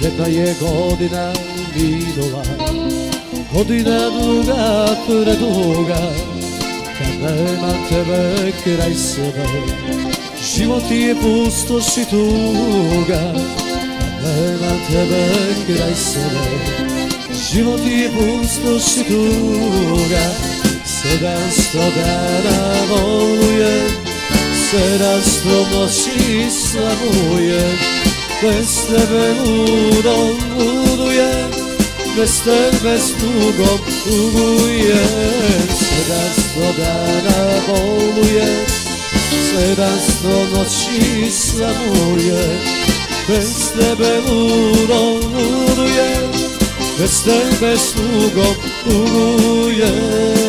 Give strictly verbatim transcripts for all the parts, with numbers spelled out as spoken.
Jedna je godina minula, godina duga, preduga, kad nema tebe kraj sebe. Život je pustoš i tuga, kad nema tebe kraj sebe. Život je pustoš i tuga, sedamsto dana volujem, sedamsto noći slavujem. Bez tebe ludom ludujem, bez tebe s tugom tugujem. Sedamsto dana bolujem, sedamsto noći slavujem. Bez tebe ludom ludujem, bez tebe s tugom tugujem.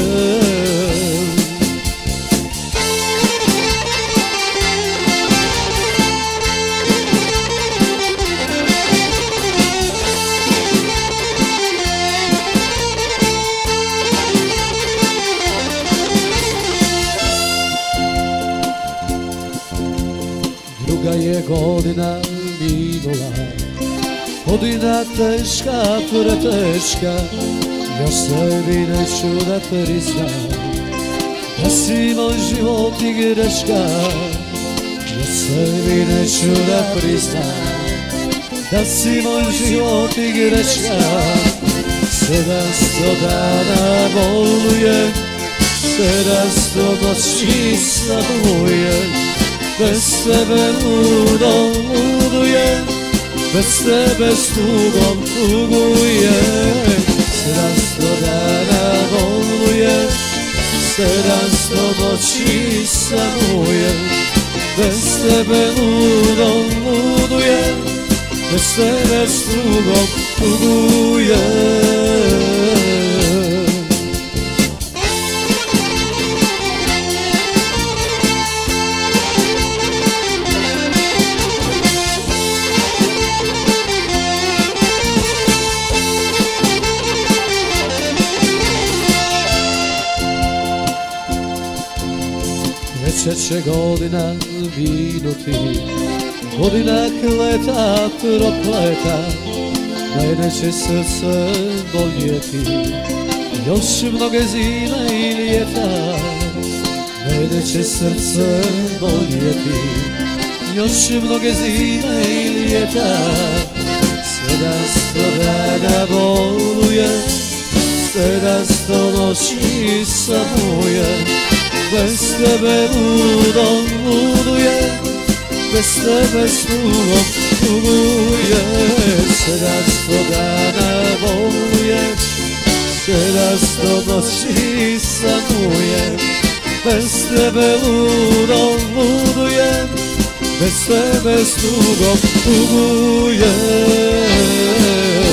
Druga je godina minula, godina teška, preteška. Još sebi neću da priznam da si moj život i greška. Još sebi neću da priznam da si moj život i greška. Sedamsto dana bolujem, sedamsto noći slavujem. Bez tebe ludom ludujem, bez tebe s tugom tugujem. Sedamsto dana bolujem, sedamsto noći samujem. Bez tebe ludom ludujem, bez tebe s tugom tugujem. Treća će godina minuti, godina kleta prokleta. Mene će srce boljeti još mnoge zime i ljeta. Mene će srce boljeti još mnoge zime i ljeta. Sedamsto dana bolujem, sedamsto noći samujem. Bez tebe ludom ludujem, bez tebe s tugom tugujem. Sedamsto dana bolujem, sedamsto noći samujem. Bez tebe ludom ludujem, bez tebe s tugom tugujem.